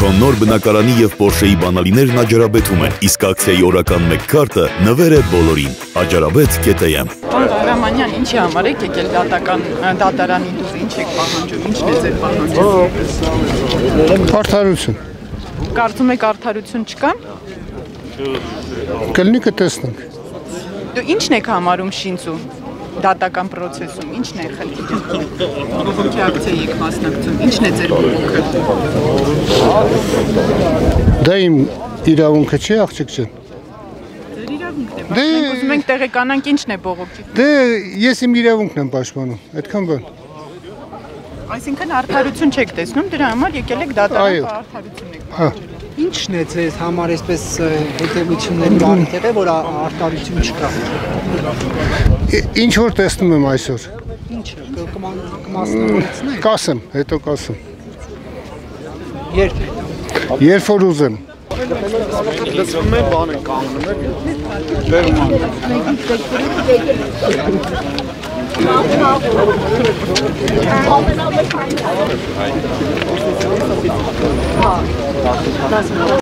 Քո նոր բնակարանի եւ Porsche-ի բանալիներն Աջարաբեթում են, իսկ ակցիայի օրական 1 քարտը նվեր է բոլորին։ Աջարաբեթ.am Պարոն Ղարամանյան, ինչի համար եք եկել դատարանի դուր, ինչ եք պահանջում, ինչն է ձեր պահանջը։ Արդարություն։ Կարծում եք արդարություն չկա։ Կլինի կտեսնենք։ Դու ինչն եք համարում շինծու դատական process-ում, ինչն է խնդիրը։ Բողոքի ակցիայի եք մասնակցում, ինչն է ձեր բողոքը։ Դա իմ իրավունքը չի, աղջիկ ջան։ Ձեր իրավունքն է, բայց մենք ուզում ենք տեղեկանանք ինչն է բողոքի։ Դե ես իմ իրավունքն եմ պաշտպանում, այդքան բան։ Այսինքն արդարություն չեք տեսնում, դրա համար եկել եք դատարան արդարություն եք։ Ինչն է ձեզ համար այսպես հետևությունների բարդերը, որ արդարություն չկա։ Ինչ որ տեսնում եմ այսօր։ Ինչը կմասնավորեցնեք։ Կասեմ, հետո կասեմ։ Երբ։ Երբ որ ուզեմ։ Լսվում է բան են կանգնում եք։ Բերում են։